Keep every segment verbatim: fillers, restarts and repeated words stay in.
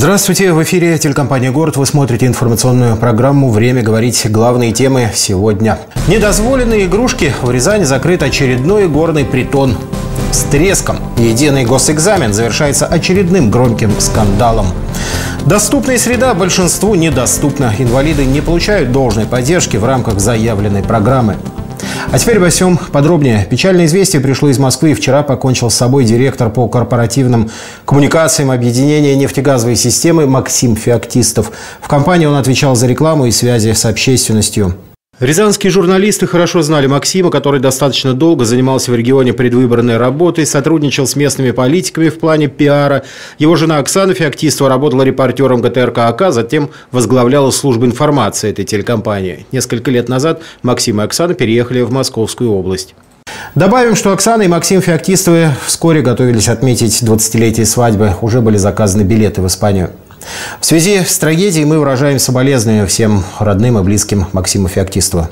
Здравствуйте, в эфире телекомпания «Город». Вы смотрите информационную программу «Время говорить». Главные темы сегодня. Недозволенные игрушки. В Рязани закрыт очередной горный притон. С треском. Единый госэкзамен завершается очередным громким скандалом. Доступная среда большинству недоступна. Инвалиды не получают должной поддержки в рамках заявленной программы. А теперь обо всем подробнее. Печальное известие пришло из Москвы. Вчера покончил с собой директор по корпоративным коммуникациям объединения нефтегазовой системы Максим Феоктистов. В компании он отвечал за рекламу и связи с общественностью. Рязанские журналисты хорошо знали Максима, который достаточно долго занимался в регионе предвыборной работой, сотрудничал с местными политиками в плане пиара. Его жена Оксана Феоктистова работала репортером гэ тэ эр ка АК, затем возглавляла службу информации этой телекомпании. Несколько лет назад Максим и Оксана переехали в Московскую область. Добавим, что Оксана и Максим Феоктистовы вскоре готовились отметить двадцатилетие свадьбы. Уже были заказаны билеты в Испанию. В связи с трагедией мы выражаем соболезнования всем родным и близким Максима Феоктистова.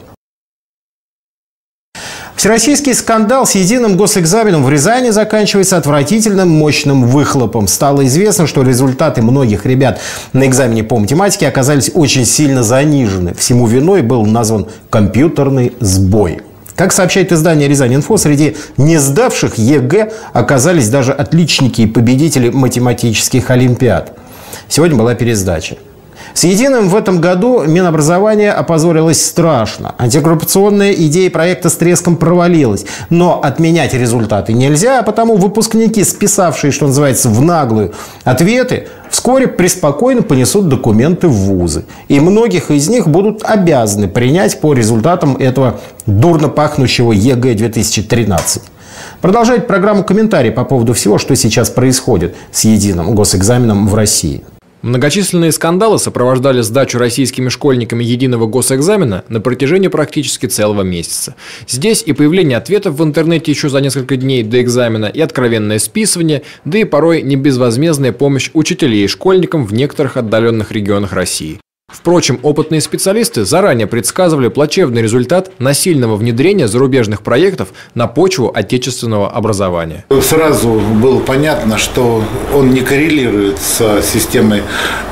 Всероссийский скандал с единым госэкзаменом в Рязани заканчивается отвратительным мощным выхлопом. Стало известно, что результаты многих ребят на экзамене по математике оказались очень сильно занижены. Всему виной был назван компьютерный сбой. Как сообщает издание «Рязань-Инфо», среди не сдавших е гэ оказались даже отличники и победители математических олимпиад. Сегодня была пересдача. С единым в этом году Минобразование опозорилось страшно. Антикоррупционная идея проекта с треском провалилась. Но отменять результаты нельзя, а потому выпускники, списавшие, что называется, в наглую ответы, вскоре преспокойно понесут документы в вузы. И многих из них будут обязаны принять по результатам этого дурно пахнущего е гэ две тысячи тринадцать. Продолжает программу комментарий по поводу всего, что сейчас происходит с единым госэкзаменом в России. Многочисленные скандалы сопровождали сдачу российскими школьниками единого госэкзамена на протяжении практически целого месяца. Здесь и появление ответов в интернете еще за несколько дней до экзамена, и откровенное списывание, да и порой не безвозмездная помощь учителей и школьникам в некоторых отдаленных регионах России. Впрочем, опытные специалисты заранее предсказывали плачевный результат насильного внедрения зарубежных проектов на почву отечественного образования. Сразу было понятно, что он не коррелирует с системой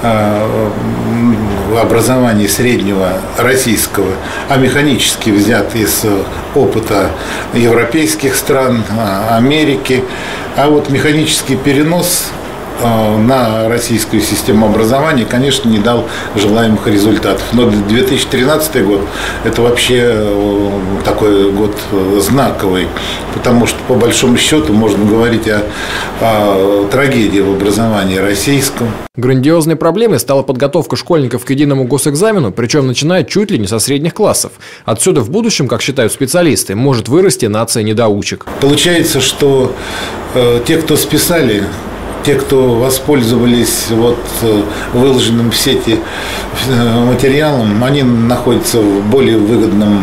образования среднего российского, а механически взят из опыта европейских стран, Америки. А вот механический перенос на российскую систему образования, конечно, не дал желаемых результатов. Но две тысячи тринадцатый год – это вообще такой год знаковый, потому что, по большому счету, можно говорить о, о трагедии в образовании российском. Грандиозной проблемой стала подготовка школьников к единому госэкзамену, причем начиная чуть ли не со средних классов. Отсюда в будущем, как считают специалисты, может вырасти нация недоучек. Получается, что э, те, кто списали, те, кто воспользовались вот выложенным в сети материалом, они находятся в более выгодном,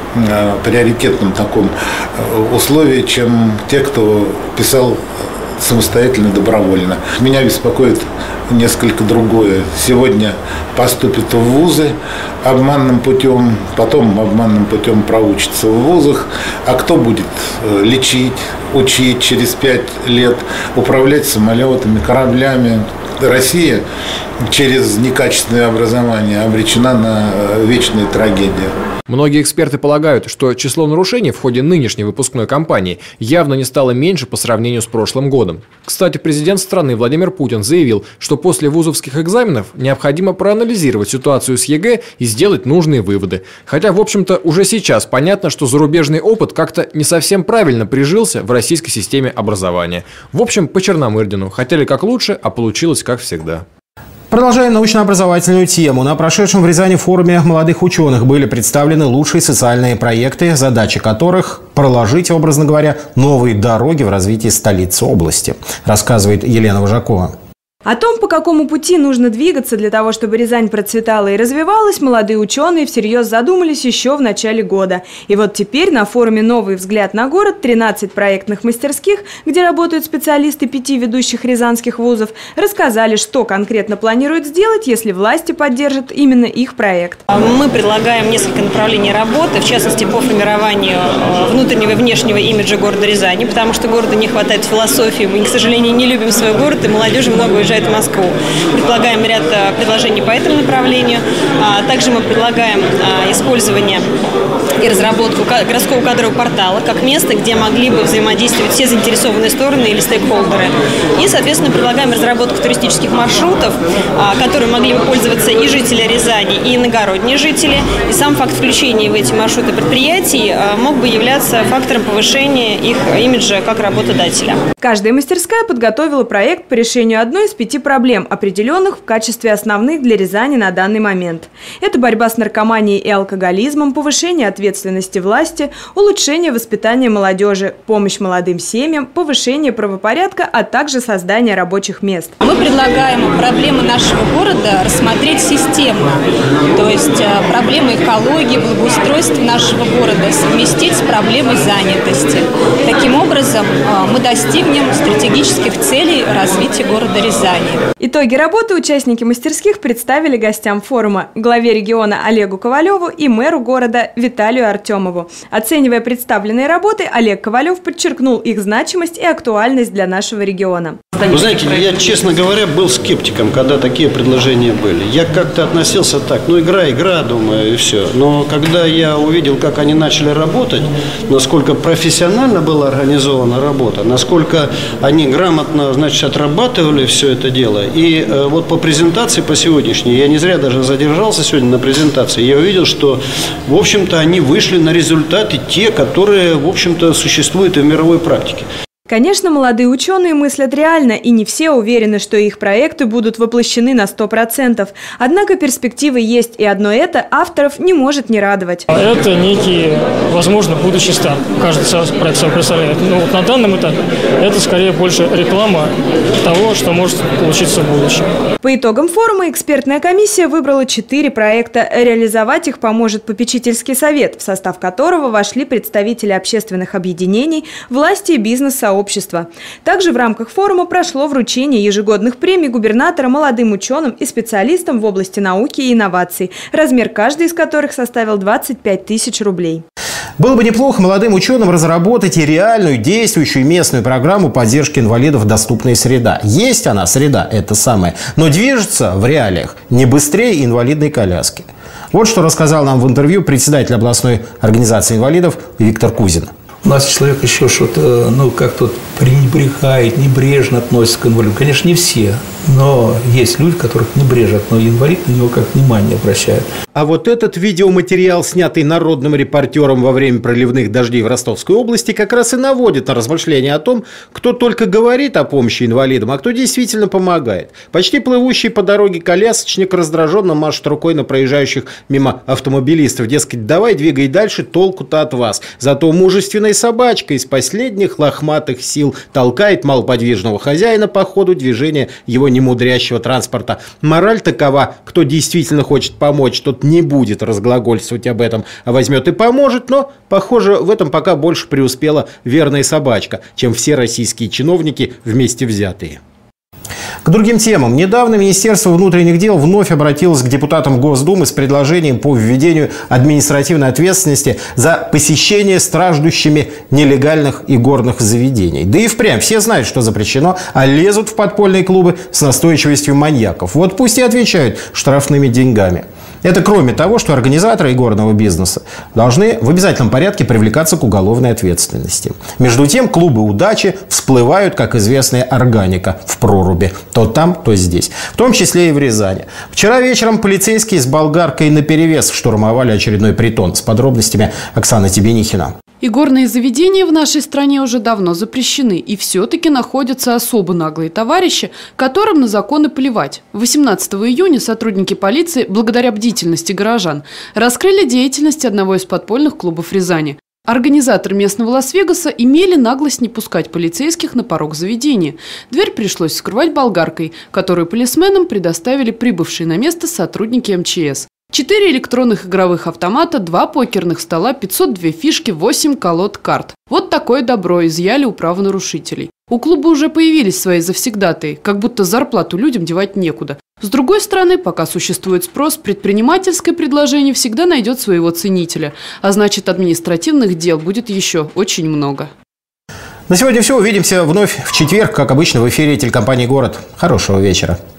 приоритетном таком условии, чем те, кто писал самостоятельно, добровольно. Меня беспокоит несколько другое. Сегодня поступят в вузы обманным путем, потом обманным путем проучатся в вузах. А кто будет лечить, учить через пять лет, управлять самолетами, кораблями? Россия через некачественное образование обречена на вечные трагедии. Многие эксперты полагают, что число нарушений в ходе нынешней выпускной кампании явно не стало меньше по сравнению с прошлым годом. Кстати, президент страны Владимир Путин заявил, что после вузовских экзаменов необходимо проанализировать ситуацию с е гэ и сделать нужные выводы. Хотя, в общем-то, уже сейчас понятно, что зарубежный опыт как-то не совсем правильно прижился в российской системе образования. В общем, по Черномырдину. Хотели как лучше, а получилось как всегда. Продолжаем научно-образовательную тему. На прошедшем в Рязани форуме молодых ученых были представлены лучшие социальные проекты, задача которых – проложить, образно говоря, новые дороги в развитии столицы области, рассказывает Елена Вожакова. О том, по какому пути нужно двигаться для того, чтобы Рязань процветала и развивалась, молодые ученые всерьез задумались еще в начале года. И вот теперь на форуме «Новый взгляд на город» тринадцать проектных мастерских, где работают специалисты пяти ведущих рязанских вузов, рассказали, что конкретно планируют сделать, если власти поддержат именно их проект. Мы предлагаем несколько направлений работы, в частности, по формированию внутреннего и внешнего имиджа города Рязани, потому что городу не хватает философии. Мы, к сожалению, не любим свой город, и молодежи много уезжает приезжают в Москву. Предлагаем ряд предложений по этому направлению. Также мы предлагаем использование и разработку городского кадрового портала как место, где могли бы взаимодействовать все заинтересованные стороны или стейкхолдеры. И, соответственно, предлагаем разработку туристических маршрутов, которые могли бы пользоваться и жители Рязани, и иногородние жители. И сам факт включения в эти маршруты предприятий мог бы являться фактором повышения их имиджа как работодателя. Каждая мастерская подготовила проект по решению одной из пяти проблем, определенных в качестве основных для Рязани на данный момент. Это борьба с наркоманией и алкоголизмом, повышение ответственности власти, улучшение воспитания молодежи, помощь молодым семьям, повышение правопорядка, а также создание рабочих мест. Мы предлагаем проблемы нашего города рассмотреть системно, то есть проблемы экологии, благоустройства нашего города совместить с проблемой занятости. Таким образом, мы достигнем стратегических целей развития города Рязани. Итоги работы участники мастерских представили гостям форума, главе региона Олегу Ковалеву и мэру города Виталию Артемову. Оценивая представленные работы, Олег Ковалев подчеркнул их значимость и актуальность для нашего региона. Вы знаете, я, честно говоря, был скептиком, когда такие предложения были. Я как-то относился так, ну игра, игра, думаю, и все. Но когда я увидел, как они начали работать, насколько профессионально была организована работа, насколько они грамотно, значит, отрабатывали все это дело. И э, вот по презентации, по сегодняшней, я не зря даже задержался сегодня на презентации, я увидел, что, в общем-то, они вышли на результаты те, которые, в общем-то, существуют и в мировой практике. Конечно, молодые ученые мыслят реально, и не все уверены, что их проекты будут воплощены на сто процентов. Однако перспективы есть, и одно это авторов не может не радовать. Это некий, возможно, будущий старт. Каждый проект сам представляет. Но вот на данном этапе это скорее больше реклама того, что может получиться в будущем. По итогам форума экспертная комиссия выбрала четыре проекта. Реализовать их поможет попечительский совет, в состав которого вошли представители общественных объединений, власти и бизнес-сообщества. Общества. Также в рамках форума прошло вручение ежегодных премий губернатора молодым ученым и специалистам в области науки и инноваций, размер каждой из которых составил двадцать пять тысяч рублей. Было бы неплохо молодым ученым разработать и реальную, действующую местную программу поддержки инвалидов «Доступная среда». Есть она, среда, это самое, но движется в реалиях не быстрее инвалидной коляски. Вот что рассказал нам в интервью председатель областной организации инвалидов Виктор Кузин. У нас человек еще что-то, ну, как-то пренебрегает, небрежно относится к инвалиду. Конечно, не все, но есть люди, которых небрежно, но инвалид на него как внимание обращают. А вот этот видеоматериал, снятый народным репортером во время проливных дождей в Ростовской области, как раз и наводит на размышления о том, кто только говорит о помощи инвалидам, а кто действительно помогает. Почти плывущий по дороге колясочник раздраженно машет рукой на проезжающих мимо автомобилистов. Дескать, давай двигай дальше, толку-то от вас. Зато мужественная собачка из последних лохматых сил толкает малоподвижного хозяина по ходу движения его немудрящего транспорта. Мораль такова: кто действительно хочет помочь, тот не будет разглагольствовать об этом, а возьмет и поможет. Но, похоже, в этом пока больше преуспела верная собачка, чем все российские чиновники вместе взятые. К другим темам. Недавно Министерство внутренних дел вновь обратилось к депутатам Госдумы с предложением по введению административной ответственности за посещение страждущими нелегальных игорных заведений. Да и впрямь все знают, что запрещено, а лезут в подпольные клубы с настойчивостью маньяков. Вот пусть и отвечают штрафными деньгами. Это кроме того, что организаторы игорного бизнеса должны в обязательном порядке привлекаться к уголовной ответственности. Между тем, клубы удачи всплывают, как известная органика в проруби. То там, то здесь. В том числе и в Рязани. Вчера вечером полицейские с болгаркой наперевес штурмовали очередной притон. С подробностями Оксана Тебенихина. Игорные заведения в нашей стране уже давно запрещены, и все-таки находятся особо наглые товарищи, которым на законы плевать. восемнадцатого июня сотрудники полиции, благодаря бдительности горожан, раскрыли деятельность одного из подпольных клубов Рязани. Организаторы местного Лас-Вегаса имели наглость не пускать полицейских на порог заведения. Дверь пришлось вскрывать болгаркой, которую полисменам предоставили прибывшие на место сотрудники эм че эс. Четыре электронных игровых автомата, два покерных стола, пятьсот две фишки, восемь колод карт. Вот такое добро изъяли у правонарушителей. У клуба уже появились свои завсегдатые, как будто зарплату людям девать некуда. С другой стороны, пока существует спрос, предпринимательское предложение всегда найдет своего ценителя. А значит, административных дел будет еще очень много. На сегодня все. Увидимся вновь в четверг, как обычно, в эфире телекомпании «Город». Хорошего вечера.